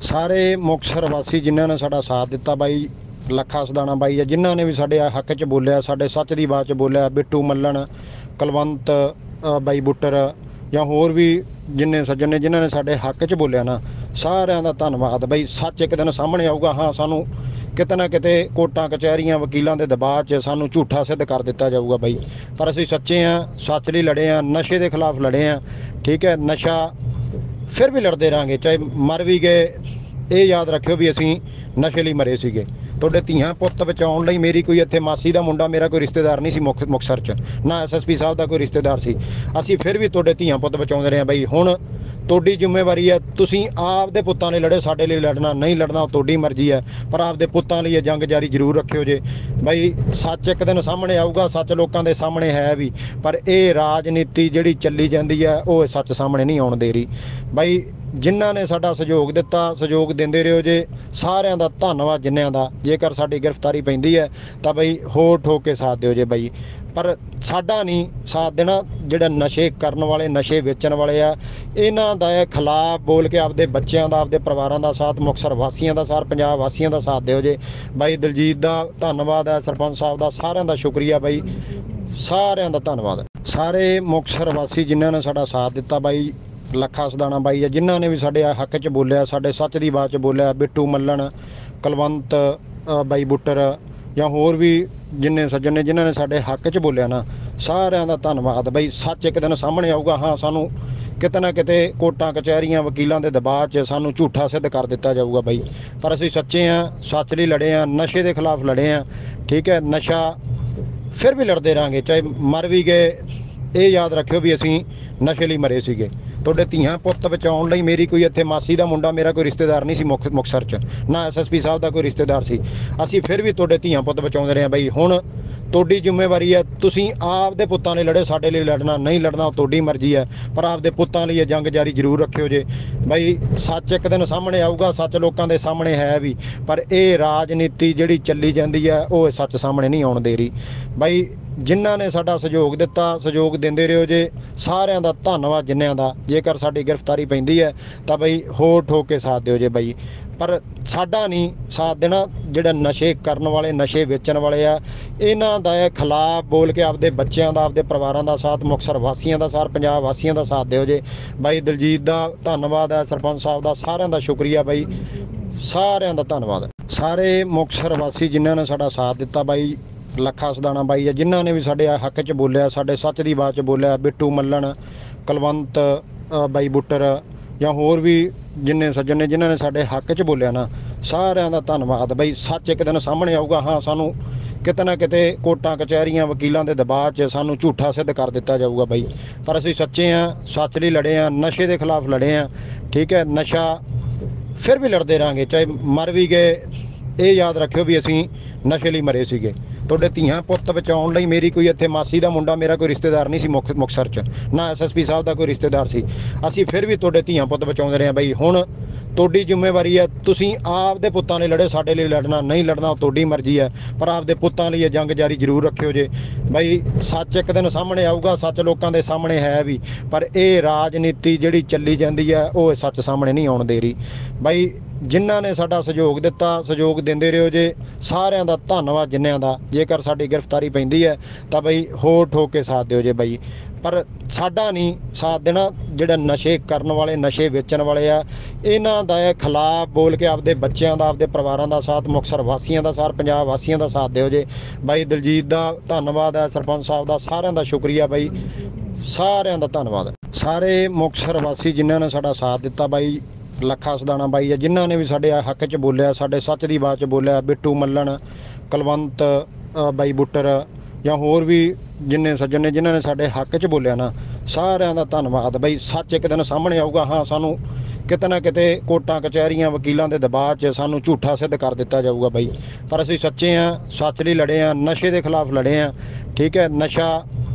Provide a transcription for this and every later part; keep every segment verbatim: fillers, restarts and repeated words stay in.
ਸਾਰੇ ਮੁਕਤਸਰ ਵਾਸੀ ਜਿਨ੍ਹਾਂ ਨੇ ਸਾਡਾ ਸਾਥ ਦਿੱਤਾ ਬਾਈ ਲੱਖਾ ਸਦਾਣਾ ਬਾਈ ਆ, ਜਿਨ੍ਹਾਂ ਨੇ ਵੀ ਸਾਡੇ ਹੱਕ 'ਚ ਬੋਲਿਆ, ਸਾਡੇ ਸੱਚ ਦੀ ਬਾਤ 'ਚ ਬੋਲਿਆ, ਬਿੱਟੂ ਮੱਲਣ, ਕੁਲਵੰਤ ਬਾਈ ਬੁੱਟਰ ਜਾਂ ਹੋਰ ਵੀ ਜਿੰਨੇ ਸੱਜਣ ਨੇ ਜਿਨ੍ਹਾਂ ਨੇ ਸਾਡੇ ਹੱਕ 'ਚ ਬੋਲਿਆ ਨਾ, ਸਾਰਿਆਂ ਦਾ ਧੰਨਵਾਦ ਬਾਈ। ਸੱਚ ਇੱਕ ਦਿਨ ਸਾਹਮਣੇ ਆਊਗਾ। ਹਾਂ, ਸਾਨੂੰ ਕਿਤੇ ਨਾ ਕਿਤੇ ਕੋਰਟਾਂ ਕਚਹਿਰੀਆਂ ਵਕੀਲਾਂ ਦੇ ਦਬਾਅ 'ਚ ਸਾਨੂੰ ਝੂਠਾ ਸਿੱਧ ਕਰ ਦਿੱਤਾ ਜਾਊਗਾ ਬਾਈ, ਪਰ ਅਸੀਂ ਸੱਚੇ ਹਾਂ, ਸੱਚ ਲਈ ਲੜੇ ਹਾਂ, ਨਸ਼ੇ ਦੇ ਖਿਲਾਫ ਲੜੇ ਹਾਂ। ਠੀਕ ਹੈ, ਨਸ਼ਾ ਫਿਰ ਵੀ ਲੜਦੇ ਰਹਾਂਗੇ, ਚਾਹੇ ਮਰ ਵੀ ਗਏ। ਇਹ ਯਾਦ ਰੱਖਿਓ ਵੀ ਅਸੀਂ ਨਸ਼ੇ ਲਈ ਮਰੇ ਸੀਗੇ। ਤੁਹਾਡੇ ਧੀਆਂ ਪੁੱਤ ਬਚਾਉਣ ਲਈ ਮੇਰੀ ਕੋਈ ਇੱਥੇ ਮਾਸੀ ਦਾ ਮੁੰਡਾ ਮੇਰਾ ਕੋਈ ਰਿਸ਼ਤੇਦਾਰ ਨਹੀਂ ਸੀ ਮੁਕ ਮੁਕਤਸਰ 'ਚ, ਨਾ ਐਸ ਐਸ ਪੀ ਸਾਹਿਬ ਦਾ ਕੋਈ ਰਿਸ਼ਤੇਦਾਰ ਸੀ। ਅਸੀਂ ਫਿਰ ਵੀ ਤੁਹਾਡੇ ਧੀਆਂ ਪੁੱਤ ਬਚਾਉਂਦੇ ਰਹੇ ਬਾਈ। ਹੁਣ ਤੁਹਾਡੀ ਜ਼ਿੰਮੇਵਾਰੀ ਹੈ, ਤੁਸੀਂ ਆਪਦੇ ਪੁੱਤਾਂ ਲਈ ਲੜੇ, ਸਾਡੇ ਲਈ ਲੜਨਾ ਨਹੀਂ ਲੜਨਾ ਤੁਹਾਡੀ ਮਰਜ਼ੀ ਹੈ, ਪਰ ਆਪਦੇ ਪੁੱਤਾਂ ਲਈ ਇਹ ਜੰਗ ਜਾਰੀ ਜ਼ਰੂਰ ਰੱਖਿਓ ਜੇ ਬਾਈ। ਸੱਚ ਇੱਕ ਦਿਨ ਸਾਹਮਣੇ ਆਊਗਾ, ਸੱਚ ਲੋਕਾਂ ਦੇ ਸਾਹਮਣੇ ਹੈ ਵੀ, ਪਰ ਇਹ ਰਾਜਨੀਤੀ ਜਿਹੜੀ ਚੱਲੀ ਜਾਂਦੀ ਹੈ ਉਹ ਸੱਚ ਸਾਹਮਣੇ ਨਹੀਂ ਆਉਣ ਦੇ ਰਹੀ ਬਾਈ। ਜਿਨ੍ਹਾਂ ਨੇ ਸਾਡਾ ਸਹਿਯੋਗ ਦਿੱਤਾ, ਸਹਿਯੋਗ ਦਿੰਦੇ ਰਹੋ ਜੇ, ਸਾਰਿਆਂ ਦਾ ਧੰਨਵਾਦ ਜਿੰਨਿਆਂ ਦਾ। ਜੇਕਰ ਸਾਡੀ ਗ੍ਰਿਫਤਾਰੀ ਪੈਂਦੀ ਹੈ ਤਾਂ ਬਈ ਹੋਰ ਠੋਕ ਕੇ ਸਾਥ ਦਿਓ ਜੇ ਬਾਈ, ਪਰ ਸਾਡਾ ਨਹੀਂ ਸਾਥ ਦੇਣਾ। ਜਿਹੜੇ ਨਸ਼ੇ ਕਰਨ ਵਾਲੇ, ਨਸ਼ੇ ਵੇਚਣ ਵਾਲੇ ਆ, ਇਹਨਾਂ ਦਾ ਖਿਲਾਫ ਬੋਲ ਕੇ ਆਪਦੇ ਬੱਚਿਆਂ ਦਾ, ਆਪਦੇ ਪਰਿਵਾਰਾਂ ਦਾ ਸਾਥ, ਮੁਕਤਸਰ ਵਾਸੀਆਂ ਦਾ ਸਾਥ, ਪੰਜਾਬ ਵਾਸੀਆਂ ਦਾ ਸਾਥ ਦਿਓ ਜੇ ਬਾਈ। ਦਲਜੀਤ ਦਾ ਧੰਨਵਾਦ ਹੈ, ਸਰਪੰਚ ਸਾਹਿਬ ਦਾ, ਸਾਰਿਆਂ ਦਾ ਸ਼ੁਕਰੀਆ ਬਾਈ, ਸਾਰਿਆਂ ਦਾ ਧੰਨਵਾਦ। ਸਾਰੇ ਮੁਕਤਸਰ ਵਾਸੀ ਜਿਨ੍ਹਾਂ ਨੇ ਸਾਡਾ ਸਾਥ ਦਿੱਤਾ ਬਾਈ ਲੱਖਾ ਸਦਾਣਾ ਬਾਈ ਆ, ਜਿਨ੍ਹਾਂ ਨੇ ਵੀ ਸਾਡੇ ਹੱਕ 'ਚ ਬੋਲਿਆ, ਸਾਡੇ ਸੱਚ ਦੀ ਬਾਤ 'ਚ ਬੋਲਿਆ, ਬਿੱਟੂ ਮੱਲਣ, ਕੁਲਵੰਤ ਬਾਈ ਬੁੱਟਰ ਜਾਂ ਹੋਰ ਵੀ ਜਿੰਨੇ ਸੱਜਣ ਨੇ ਜਿਨ੍ਹਾਂ ਨੇ ਸਾਡੇ ਹੱਕ 'ਚ ਬੋਲਿਆ ਨਾ, ਸਾਰਿਆਂ ਦਾ ਧੰਨਵਾਦ ਬਾਈ। ਸੱਚ ਇੱਕ ਦਿਨ ਸਾਹਮਣੇ ਆਊਗਾ। ਹਾਂ, ਸਾਨੂੰ ਕਿਤੇ ਨਾ ਕਿਤੇ ਕੋਰਟਾਂ ਕਚਹਿਰੀਆਂ ਵਕੀਲਾਂ ਦੇ ਦਬਾਅ 'ਚ ਸਾਨੂੰ ਝੂਠਾ ਸਿੱਧ ਕਰ ਦਿੱਤਾ ਜਾਊਗਾ ਬਾਈ, ਪਰ ਅਸੀਂ ਸੱਚੇ ਹਾਂ, ਸੱਚ ਲਈ ਲੜੇ ਹਾਂ, ਨਸ਼ੇ ਦੇ ਖਿਲਾਫ ਲੜੇ ਹਾਂ। ਠੀਕ ਹੈ, ਨਸ਼ਾ ਫਿਰ ਵੀ ਲੜਦੇ ਰਹਾਂਗੇ, ਚਾਹੇ ਮਰ ਵੀ ਗਏ। ਇਹ ਯਾਦ ਰੱਖਿਓ ਵੀ ਅਸੀਂ ਨਸ਼ੇ ਲਈ ਮਰੇ ਸੀਗੇ। ਤੁਹਾਡੇ ਧੀਆਂ ਪੁੱਤ ਬਚਾਉਣ ਲਈ ਮੇਰੀ ਕੋਈ ਇੱਥੇ ਮਾਸੀ ਦਾ ਮੁੰਡਾ ਮੇਰਾ ਕੋਈ ਰਿਸ਼ਤੇਦਾਰ ਨਹੀਂ ਸੀ ਮੁਕ ਮੁਕਤਸਰ 'ਚ, ਨਾ ਐਸ ਐਸ ਪੀ ਸਾਹਿਬ ਦਾ ਕੋਈ ਰਿਸ਼ਤੇਦਾਰ ਸੀ। ਅਸੀਂ ਫਿਰ ਵੀ ਤੁਹਾਡੇ ਧੀਆਂ ਪੁੱਤ ਬਚਾਉਂਦੇ ਰਹੇ ਬਾਈ। ਹੁਣ ਤੁਹਾਡੀ ਜ਼ਿੰਮੇਵਾਰੀ ਹੈ, ਤੁਸੀਂ ਆਪਦੇ ਪੁੱਤਾਂ ਲਈ ਲੜੇ, ਸਾਡੇ ਲਈ ਲੜਨਾ ਨਹੀਂ ਲੜਨਾ ਤੁਹਾਡੀ ਮਰਜ਼ੀ ਹੈ, ਪਰ ਆਪਦੇ ਪੁੱਤਾਂ ਲਈ ਇਹ ਜੰਗ ਜਾਰੀ ਜ਼ਰੂਰ ਰੱਖਿਓ ਜੇ ਬਾਈ। ਸੱਚ ਇੱਕ ਦਿਨ ਸਾਹਮਣੇ ਆਊਗਾ, ਸੱਚ ਲੋਕਾਂ ਦੇ ਸਾਹਮਣੇ ਹੈ ਵੀ, ਪਰ ਇਹ ਰਾਜਨੀਤੀ ਜਿਹੜੀ ਚੱਲੀ ਜਾਂਦੀ ਹੈ ਉਹ ਸੱਚ ਸਾਹਮਣੇ ਨਹੀਂ ਆਉਣ ਦੇ ਰਹੀ ਬਾਈ। ਜਿਨ੍ਹਾਂ ਨੇ ਸਾਡਾ ਸਹਿਯੋਗ ਦਿੱਤਾ, ਸਹਿਯੋਗ ਦਿੰਦੇ ਰਹੋ ਜੇ, ਸਾਰਿਆਂ ਦਾ ਧੰਨਵਾਦ ਜਿੰਨਿਆਂ ਦਾ। ਜੇਕਰ ਸਾਡੀ ਗ੍ਰਿਫਤਾਰੀ ਪੈਂਦੀ ਹੈ ਤਾਂ ਬਈ ਹੋਰ ਠੋਕ ਕੇ ਸਾਥ ਦਿਓ ਜੇ ਬਾਈ, ਪਰ ਸਾਡਾ ਨਹੀਂ ਸਾਥ ਦੇਣਾ। ਜਿਹੜੇ ਨਸ਼ੇ ਕਰਨ ਵਾਲੇ, ਨਸ਼ੇ ਵੇਚਣ ਵਾਲੇ ਆ, ਇਹਨਾਂ ਦਾ ਖਿਲਾਫ ਬੋਲ ਕੇ ਆਪਦੇ ਬੱਚਿਆਂ ਦਾ, ਆਪਦੇ ਪਰਿਵਾਰਾਂ ਦਾ ਸਾਥ, ਮੁਕਤਸਰ ਵਾਸੀਆਂ ਦਾ ਸਾਥ, ਪੰਜਾਬ ਵਾਸੀਆਂ ਦਾ ਸਾਥ ਦਿਓ ਜੇ ਬਾਈ। ਦਲਜੀਤ ਦਾ ਧੰਨਵਾਦ ਹੈ, ਸਰਪੰਚ ਸਾਹਿਬ ਦਾ, ਸਾਰਿਆਂ ਦਾ ਸ਼ੁਕਰੀਆ ਬਾਈ, ਸਾਰਿਆਂ ਦਾ ਧੰਨਵਾਦ। ਸਾਰੇ ਮੁਕਤਸਰ ਵਾਸੀ ਜਿਨ੍ਹਾਂ ਨੇ ਸਾਡਾ ਸਾਥ ਦਿੱਤਾ ਬਾਈ ਲੱਖਾ ਸਦਾਣਾ ਬਾਈ ਆ, ਜਿਨ੍ਹਾਂ ਨੇ ਵੀ ਸਾਡੇ ਹੱਕ 'ਚ ਬੋਲਿਆ, ਸਾਡੇ ਸੱਚ ਦੀ ਬਾਤ 'ਚ ਬੋਲਿਆ, ਬਿੱਟੂ ਮੱਲਣ, ਕੁਲਵੰਤ ਬਾਈ ਬੁੱਟਰ ਜਾਂ ਹੋਰ ਵੀ ਜਿੰਨੇ ਸੱਜਣ ਨੇ ਜਿਨ੍ਹਾਂ ਨੇ ਸਾਡੇ ਹੱਕ 'ਚ ਬੋਲਿਆ ਨਾ, ਸਾਰਿਆਂ ਦਾ ਧੰਨਵਾਦ ਬਾਈ। ਸੱਚ ਇੱਕ ਦਿਨ ਸਾਹਮਣੇ ਆਊਗਾ। ਹਾਂ, ਸਾਨੂੰ ਕਿਤੇ ਨਾ ਕਿਤੇ ਕੋਰਟਾਂ ਕਚਹਿਰੀਆਂ ਵਕੀਲਾਂ ਦੇ ਦਬਾਅ 'ਚ ਸਾਨੂੰ ਝੂਠਾ ਸਿੱਧ ਕਰ ਦਿੱਤਾ ਜਾਊਗਾ ਬਾਈ, ਪਰ ਅਸੀਂ ਸੱਚੇ ਹਾਂ, ਸੱਚ ਲਈ ਲੜੇ ਹਾਂ, ਨਸ਼ੇ ਦੇ ਖਿਲਾਫ ਲੜੇ ਹਾਂ। ਠੀਕ ਹੈ, ਨਸ਼ਾ ਫਿਰ ਵੀ ਲੜਦੇ ਰਹਾਂਗੇ, ਚਾਹੇ ਮਰ ਵੀ ਗਏ। ਇਹ ਯਾਦ ਰੱਖਿਓ ਵੀ ਅਸੀਂ ਨਸ਼ੇ ਲਈ ਮਰੇ ਸੀਗੇ। ਤੁਹਾਡੇ ਧੀਆਂ ਪੁੱਤ ਬਚਾਉਣ ਲਈ ਮੇਰੀ ਕੋਈ ਇੱਥੇ ਮਾਸੀ ਦਾ ਮੁੰਡਾ ਮੇਰਾ ਕੋਈ ਰਿਸ਼ਤੇਦਾਰ ਨਹੀਂ ਸੀ ਮੁਕ ਮੁਕਤਸਰ 'ਚ, ਨਾ ਐਸ ਐਸ ਪੀ ਸਾਹਿਬ ਦਾ ਕੋਈ ਰਿਸ਼ਤੇਦਾਰ ਸੀ। ਅਸੀਂ ਫਿਰ ਵੀ ਤੁਹਾਡੇ ਧੀਆਂ ਪੁੱਤ ਬਚਾਉਂਦੇ ਰਹੇ ਬਾਈ। ਹੁਣ ਤੁਹਾਡੀ ਜ਼ਿੰਮੇਵਾਰੀ ਹੈ, ਤੁਸੀਂ ਆਪਦੇ ਪੁੱਤਾਂ ਲਈ ਲੜੇ, ਸਾਡੇ ਲਈ ਲੜਨਾ ਨਹੀਂ ਲੜਨਾ ਤੁਹਾਡੀ ਮਰਜ਼ੀ ਹੈ, ਪਰ ਆਪਦੇ ਪੁੱਤਾਂ ਲਈ ਇਹ ਜੰਗ ਜਾਰੀ ਜ਼ਰੂਰ ਰੱਖਿਓ ਜੇ ਬਾਈ। ਸੱਚ ਇੱਕ ਦਿਨ ਸਾਹਮਣੇ ਆਊਗਾ, ਸੱਚ ਲੋਕਾਂ ਦੇ ਸਾਹਮਣੇ ਹੈ ਵੀ, ਪਰ ਇਹ ਰਾਜਨੀਤੀ ਜਿਹੜੀ ਚੱਲੀ ਜਾਂਦੀ ਹੈ ਉਹ ਸੱਚ ਸਾਹਮਣੇ ਨਹੀਂ ਆਉਣ ਦੇ ਰਹੀ ਬਾਈ। ਜਿਨ੍ਹਾਂ ਨੇ ਸਾਡਾ ਸਹਿਯੋਗ ਦਿੱਤਾ, ਸਹਿਯੋਗ ਦਿੰਦੇ ਰਹੋ ਜੇ, ਸਾਰਿਆਂ ਦਾ ਧੰਨਵਾਦ ਜਿੰਨਿਆਂ ਦਾ। ਜੇਕਰ ਸਾਡੀ ਗ੍ਰਿਫਤਾਰੀ ਪੈਂਦੀ ਹੈ ਤਾਂ ਬਈ ਹੋਰ ਠੋਕ ਕੇ ਸਾਥ ਦਿਓ ਜੇ ਬਾਈ, ਪਰ ਸਾਡਾ ਨਹੀਂ ਸਾਥ ਦੇਣਾ। ਜਿਹੜੇ ਨਸ਼ੇ ਕਰਨ ਵਾਲੇ, ਨਸ਼ੇ ਵੇਚਣ ਵਾਲੇ ਆ, ਇਹਨਾਂ ਦਾ ਖਿਲਾਫ ਬੋਲ ਕੇ ਆਪਦੇ ਬੱਚਿਆਂ ਦਾ, ਆਪਦੇ ਪਰਿਵਾਰਾਂ ਦਾ ਸਾਥ, ਮੁਕਤਸਰ ਵਾਸੀਆਂ ਦਾ ਸਾਥ, ਪੰਜਾਬ ਵਾਸੀਆਂ ਦਾ ਸਾਥ ਦਿਓ ਜੇ ਬਾਈ। ਦਲਜੀਤ ਦਾ ਧੰਨਵਾਦ ਹੈ, ਸਰਪੰਚ ਸਾਹਿਬ ਦਾ, ਸਾਰਿਆਂ ਦਾ ਸ਼ੁਕਰੀਆ ਬਾਈ, ਸਾਰਿਆਂ ਦਾ ਧੰਨਵਾਦ। ਸਾਰੇ ਮੁਕਤਸਰ ਵਾਸੀ ਜਿਨ੍ਹਾਂ ਨੇ ਸਾਡਾ ਸਾਥ ਦਿੱਤਾ ਬਾਈ ਲੱਖਾ ਸਦਾਣਾ ਬਾਈ ਆ, ਜਿਨ੍ਹਾਂ ਨੇ ਵੀ ਸਾਡੇ ਹੱਕ 'ਚ ਬੋਲਿਆ, ਸਾਡੇ ਸੱਚ ਦੀ ਬਾਤ 'ਚ ਬੋਲਿਆ, ਬਿੱਟੂ ਮੱਲਣ, ਕੁਲਵੰਤ ਬਾਈ ਬੁੱਟਰ ਜਾਂ ਹੋਰ ਵੀ ਜਿੰਨੇ ਸੱਜਣ ਨੇ ਜਿਨ੍ਹਾਂ ਨੇ ਸਾਡੇ ਹੱਕ 'ਚ ਬੋਲਿਆ ਨਾ, ਸਾਰਿਆਂ ਦਾ ਧੰਨਵਾਦ ਬਾਈ। ਸੱਚ ਇੱਕ ਦਿਨ ਸਾਹਮਣੇ ਆਊਗਾ। ਹਾਂ, ਸਾਨੂੰ ਕਿਤੇ ਨਾ ਕਿਤੇ ਕੋਰਟਾਂ ਕਚਹਿਰੀਆਂ ਵਕੀਲਾਂ ਦੇ ਦਬਾਅ 'ਚ ਸਾਨੂੰ ਝੂਠਾ ਸਿੱਧ ਕਰ ਦਿੱਤਾ ਜਾਊਗਾ ਬਾਈ, ਪਰ ਅਸੀਂ ਸੱਚੇ ਹਾਂ, ਸੱਚ ਲਈ ਲੜੇ ਹਾਂ, ਨਸ਼ੇ ਦੇ ਖਿਲਾਫ ਲੜੇ ਹਾਂ। ਠੀਕ ਹੈ, ਨਸ਼ਾ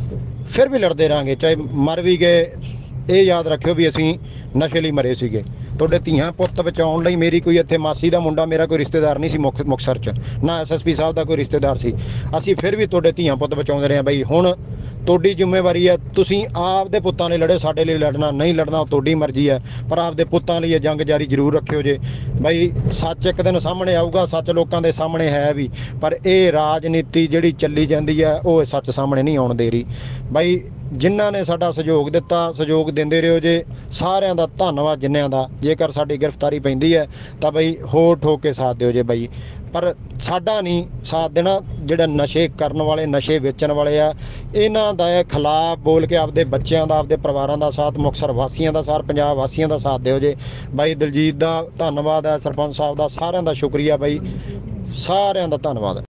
ਫਿਰ ਵੀ ਲੜਦੇ ਰਹਾਂਗੇ, ਚਾਹੇ ਮਰ ਵੀ ਗਏ। ਇਹ ਯਾਦ ਰੱਖਿਓ ਵੀ ਅਸੀਂ ਨਸ਼ੇ ਲਈ ਮਰੇ ਸੀਗੇ। ਤੁਹਾਡੇ ਧੀਆਂ ਪੁੱਤ ਬਚਾਉਣ ਲਈ ਮੇਰੀ ਕੋਈ ਇੱਥੇ ਮਾਸੀ ਦਾ ਮੁੰਡਾ ਮੇਰਾ ਕੋਈ ਰਿਸ਼ਤੇਦਾਰ ਨਹੀਂ ਸੀ ਮੁਕ ਮੁਕਤਸਰ 'ਚ, ਨਾ ਐਸ ਐਸ ਪੀ ਸਾਹਿਬ ਦਾ ਕੋਈ ਰਿਸ਼ਤੇਦਾਰ ਸੀ। ਅਸੀਂ ਫਿਰ ਵੀ ਤੁਹਾਡੇ ਧੀਆਂ ਪੁੱਤ ਬਚਾਉਂਦੇ ਰਹੇ ਬਾਈ। ਹੁਣ ਤੁਹਾਡੀ ਜ਼ਿੰਮੇਵਾਰੀ ਹੈ। ਤੁਸੀਂ ਆਪਦੇ ਪੁੱਤਾਂ ਲਈ ਲੜੇ, ਸਾਡੇ ਲਈ ਲੜਨਾ ਨਹੀਂ ਲੜਨਾ ਉਹ ਤੁਹਾਡੀ ਮਰਜ਼ੀ ਹੈ, ਪਰ ਆਪਦੇ ਪੁੱਤਾਂ ਲਈ ਇਹ ਜੰਗ ਜਾਰੀ ਜ਼ਰੂਰ ਰੱਖਿਓ ਜੇ ਬਾਈ। ਸੱਚ ਇੱਕ ਦਿਨ ਸਾਹਮਣੇ ਆਊਗਾ, ਸੱਚ ਲੋਕਾਂ ਦੇ ਸਾਹਮਣੇ ਹੈ ਵੀ, ਪਰ ਇਹ ਰਾਜਨੀਤੀ ਜਿਹੜੀ ਚੱਲੀ ਜਾਂਦੀ ਹੈ ਉਹ ਸੱਚ ਸਾਹਮਣੇ ਨਹੀਂ ਆਉਣ ਦੇ ਰਹੀ ਬਾਈ। ਜਿਨ੍ਹਾਂ ਨੇ ਸਾਡਾ ਸਹਿਯੋਗ ਦਿੱਤਾ, ਸਹਿਯੋਗ ਦਿੰਦੇ ਰਹੋ ਜੇ, ਸਾਰਿਆਂ ਦਾ ਧੰਨਵਾਦ ਜਿੰਨਿਆਂ ਦਾ। ਜੇਕਰ ਸਾਡੀ ਗ੍ਰਿਫਤਾਰੀ ਪੈਂਦੀ ਹੈ ਤਾਂ ਬਈ ਹੋਰ ਠੋਕ ਕੇ ਸਾਥ ਦਿਓ ਜੇ ਬਾਈ, ਪਰ ਸਾਡਾ ਨਹੀਂ ਸਾਥ ਦੇਣਾ। ਜਿਹੜੇ ਨਸ਼ੇ ਕਰਨ ਵਾਲੇ, ਨਸ਼ੇ ਵੇਚਣ ਵਾਲੇ ਆ, ਇਹਨਾਂ ਦਾ ਖਿਲਾਫ ਬੋਲ ਕੇ ਆਪਦੇ ਬੱਚਿਆਂ ਦਾ, ਆਪਦੇ ਪਰਿਵਾਰਾਂ ਦਾ ਸਾਥ, ਮੁਕਤਸਰ ਵਾਸੀਆਂ ਦਾ ਸਾਥ, ਪੰਜਾਬ ਵਾਸੀਆਂ ਦਾ ਸਾਥ ਦਿਓ ਜੇ ਬਾਈ। ਦਲਜੀਤ ਦਾ ਧੰਨਵਾਦ ਹੈ, ਸਰਪੰਚ ਸਾਹਿਬ ਦਾ, ਸਾਰਿਆਂ ਦਾ ਸ਼ੁਕਰੀਆ ਬਾਈ, ਸਾਰਿਆਂ ਦਾ ਧੰਨਵਾਦ।